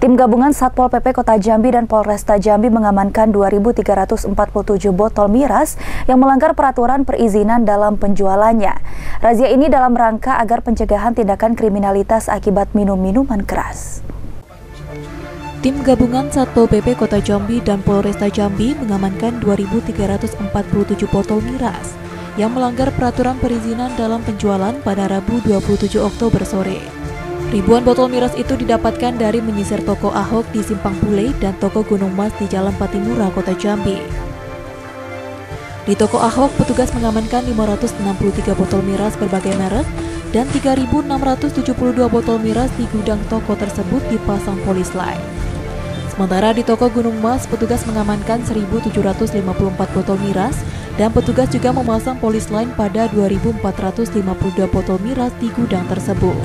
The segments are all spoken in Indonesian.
Tim gabungan Satpol PP Kota Jambi dan Polresta Jambi mengamankan 2.347 botol miras yang melanggar peraturan perizinan dalam penjualannya. Razia ini dalam rangka agar pencegahan tindakan kriminalitas akibat minum minuman keras. Tim gabungan Satpol PP Kota Jambi dan Polresta Jambi mengamankan 2.347 botol miras yang melanggar peraturan perizinan dalam penjualan pada Rabu 27 Oktober sore. Ribuan botol miras itu didapatkan dari menyisir toko Ahok di Simpang Bule dan toko Gunung Mas di Jalan Patimura, Kota Jambi. Di toko Ahok, petugas mengamankan 563 botol miras berbagai merek dan 3.672 botol miras di gudang toko tersebut dipasang polis lain. Sementara di toko Gunung Mas, petugas mengamankan 1.754 botol miras dan petugas juga memasang polis lain pada 2.452 botol miras di gudang tersebut.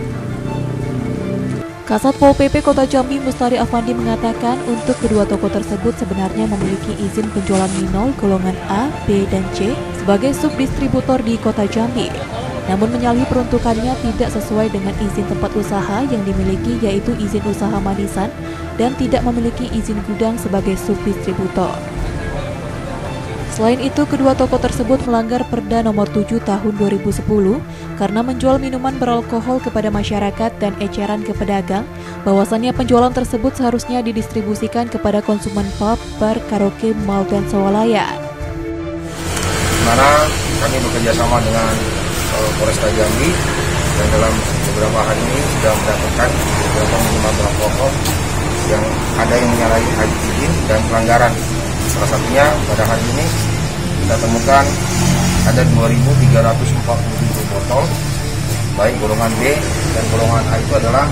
Kasat Pol PP Kota Jambi Mustari Afandi mengatakan untuk kedua toko tersebut sebenarnya memiliki izin penjualan minol golongan A, B, dan C sebagai subdistributor di Kota Jambi. Namun menyalahi peruntukannya tidak sesuai dengan izin tempat usaha yang dimiliki, yaitu izin usaha manisan, dan tidak memiliki izin gudang sebagai subdistributor. Selain itu, kedua toko tersebut melanggar Perda Nomor 7 Tahun 2010 karena menjual minuman beralkohol kepada masyarakat dan eceran ke pedagang bahwasannya penjualan tersebut seharusnya didistribusikan kepada konsumen pub, bar, karaoke, mal, dan swalayan. Dimana kami bekerja sama dengan Polresta Jambi dan dalam beberapa hari ini sudah mendapatkan beberapa minuman beralkohol yang ada yang menyalahi izin dan pelanggaran. Salah satunya pada hari ini kita temukan ada 2.347 botol, baik golongan B dan golongan A itu adalah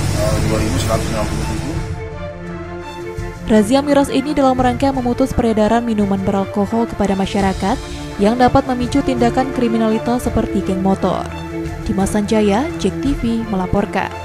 2.167. Razia miras ini dalam rangka memutus peredaran minuman beralkohol kepada masyarakat yang dapat memicu tindakan kriminalitas seperti geng motor. Dimas Sanjaya, JEK TV melaporkan.